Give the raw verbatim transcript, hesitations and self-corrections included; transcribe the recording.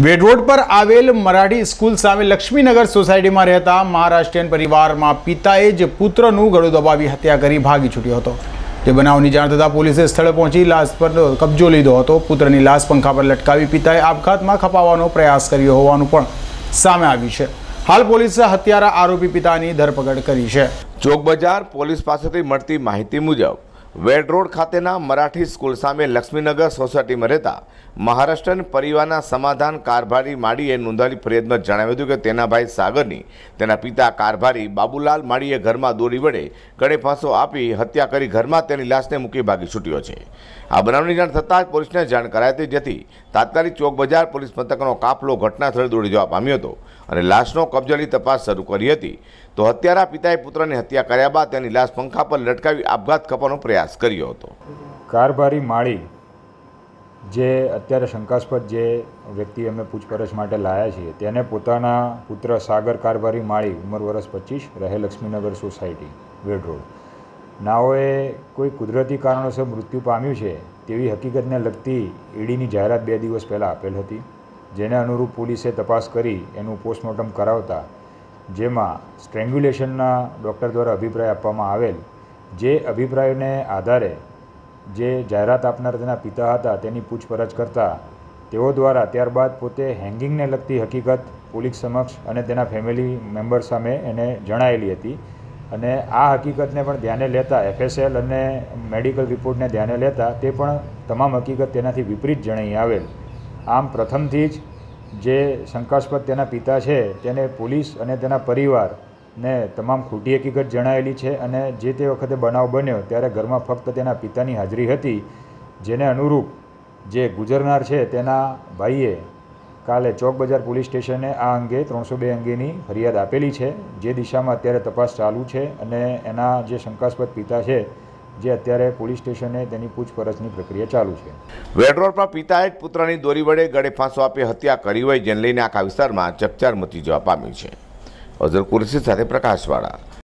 વેડ road પર આવેલ Marathi school સામે લક્ષ્મીનગર સોસાયટીમાં રહેતા મહારાષ્ટ્રીયન પરિવારમાં પિતાએ જ પુત્રનું ગળું દબાવી હત્યા કરી ભાગી છૂટ્યો હતો। તે બનાવની જાણ થતાં પોલીસે સ્થળે પહોંચી લાશ પર કબજો લીધો હતો। પુત્રની લાશ પંખા પર લટકાવી પિતાએ આપઘાતમાં ખપાવવાનો પ્રયાસ કર્યો હોવાનું પણ સામે આવ્યું છે। હાલ પોલીસે હત્યારા આરોપી પિતાની ધરપકડ કરી છે। ચોક બજાર પોલીસ પાસેથી મળતી માહિતી મુજબ વેડ રોડ ખાતેના મરાઠી સ્કૂલ સામે લક્ષ્મીનગર સોસાયટીમાં રહેતા મહારાષ્ટ્રીયન પરિવારના સમાધાન કારભારી માળીએ નોંધાયેલી ફરિયાદમાં જણાવ્યું હતું કે તેના ભાઈ સાગરની તેના પિતા કારભારી બાબુલાલ માળીએ ઘરમાં દોરી વડે ગળે ફાંસો આપી હત્યા કરી ઘરમાં તેની લાશને મૂકી ભાગી છૂટ્યો છે। આ બનાવની જાણ થતાં જ પોલીસને જાણ કરાઈ હતી, જેથી તાત્કાલિક ચોક બજાર પોલીસ મથકનો કાફલો ઘટના સ્થળે દોડી જવા પામ્યો હતો અને લાશનો કબજો લઈ તપાસ શરૂ કરી હતી। તો હત્યારા પિતાએ પુત્રની હત્યા કર્યા બાદ તેની લાશ પંખા પર લટકાવી આપઘાત કરવાનો પ્રયાસ કર્યો હતો। કારભારી માળી જે અત્યારે શંકાસ્પદ જે વ્યક્તિ અમે પૂછપરછ માટે લાયા છીએ તેને પોતાના પુત્ર સાગર કારભારી માળી ઉંમર વર્ષ પચીસ રહે લક્ષ્મીનગર સોસાયટી વેડ રોડ નાઓએ કોઈ કુદરતી કારણોસર મૃત્યુ પામ્યું છે તેવી હકીકતને લગતી ઈડીની જાહેરાત બે દિવસ પહેલાં આપેલ હતી, જેને અનુરૂપ પોલીસે તપાસ કરી એનું પોસ્ટમોર્ટમ કરાવતા જેમાં સ્ટ્રેંગ્યુલેશનના ડૉક્ટર દ્વારા અભિપ્રાય આપવામાં આવેલ, જે અભિપ્રાયને આધારે જે જાહેરાત આપનાર તેના પિતા હતા તેની પૂછપરછ કરતાં તેઓ દ્વારા ત્યારબાદ પોતે હેંગિંગને લગતી હકીકત પોલીસ સમક્ષ અને તેના ફેમિલી મેમ્બર સામે એને જણાયેલી હતી અને આ હકીકતને પણ ધ્યાને લેતા એફએસએલ અને મેડિકલ રિપોર્ટને ધ્યાને લેતા તે પણ તમામ હકીકત તેનાથી વિપરીત જણાઈ આવેલ। આમ પ્રથમથી જ જે શંકાસ્પદ તેના પિતા છે તેને પોલીસ અને તેના પરિવારને તમામ ખોટી હકીકત જણાયેલી છે અને જે તે વખતે બનાવ બન્યો ત્યારે ઘરમાં ફક્ત તેના પિતાની હાજરી હતી, જેને અનુરૂપ જે ગુજરનાર છે તેના ભાઈએ કાલે ચોક બજાર પોલીસ સ્ટેશને આ અંગે ત્રણસો બે અંગેની ફરિયાદ આપેલી છે, જે દિશામાં અત્યારે તપાસ ચાલુ છે અને એના જે શંકાસ્પદ પિતા છે જે અત્યારે પોલીસ સ્ટેશને તેની પૂછપરછની પ્રક્રિયા ચાલુ છે। વેડ રોડ પર પિતાએ જ પુત્રની દોરી વડે ગળે ફાંસો આપી હત્યા કરી હોય, જેને લઈને આખા વિસ્તારમાં ચકચાર મચી જવા પામી છે। અઝર કુરેશી સાથે પ્રકાશવાળા।